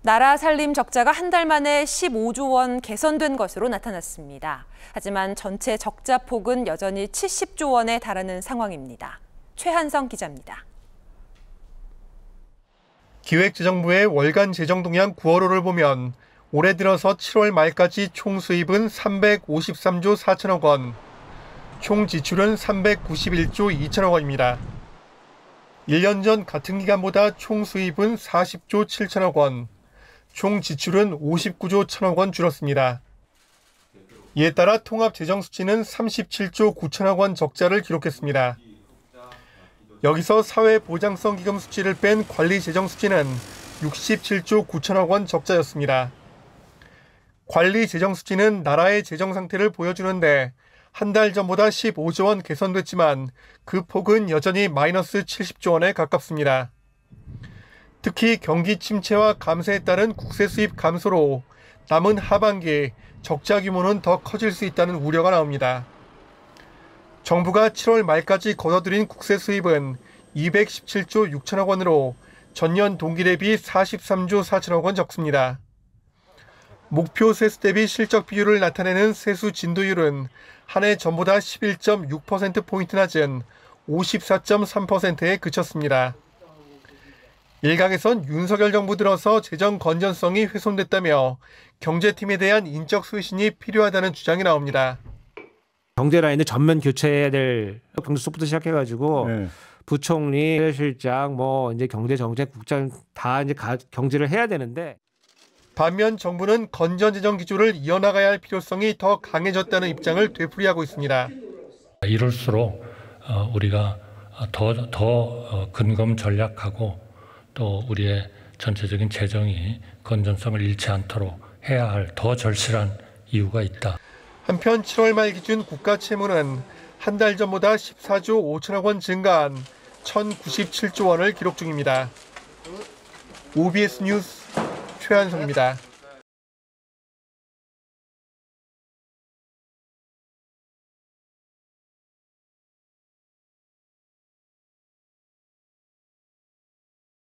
나라 살림 적자가 한 달 만에 15조 원 개선된 것으로 나타났습니다. 하지만 전체 적자 폭은 여전히 70조 원에 달하는 상황입니다. 최한성 기자입니다. 기획재정부의 월간 재정 동향 9월호를 보면 올해 들어서 7월 말까지 총 수입은 353조 4천억 원, 총 지출은 391조 2천억 원입니다. 1년 전 같은 기간보다 총 수입은 40조 7천억 원, 총 지출은 59조 1천억 원 줄었습니다. 이에 따라 통합재정수치는 37조 9천억 원 적자를 기록했습니다. 여기서 사회보장성기금 수치를 뺀 관리재정수치는 67조 9천억 원 적자였습니다. 관리재정수치는 나라의 재정상태를 보여주는데 한 달 전보다 15조 원 개선됐지만 그 폭은 여전히 마이너스 70조 원에 가깝습니다. 특히 경기 침체와 감세에 따른 국세 수입 감소로 남은 하반기 적자 규모는 더 커질 수 있다는 우려가 나옵니다. 정부가 7월 말까지 거둬들인 국세 수입은 217조 6천억 원으로 전년 동기 대비 43조 4천억 원 적습니다. 목표 세수 대비 실적 비율을 나타내는 세수 진도율은 한 해 전보다 11.6%포인트 낮은 54.3%에 그쳤습니다. 일각에선 윤석열 정부 들어서 재정 건전성이 훼손됐다며 경제팀에 대한 인적 쇄신이 필요하다는 주장이 나옵니다. 경제 라인을 전면 교체해야 될 경제수석부터 시작해가지고 부총리, 실장, 이제 경제정책국장 다 이제 경제를 해야 되는데. 반면 정부는 건전재정 기조를 이어나가야 할 필요성이 더 강해졌다는 입장을 되풀이하고 있습니다. 이럴수록 우리가 더 근검 전략하고 또 우리의 전체적인 재정이 건전성을 잃지 않도록 해야 할 더 절실한 이유가 있다. 한편 7월 말 기준 국가 채무는 한 달 전보다 14조 5천억 원 증가한 1,097조 원을 기록 중입니다. OBS 뉴스 최한성입니다.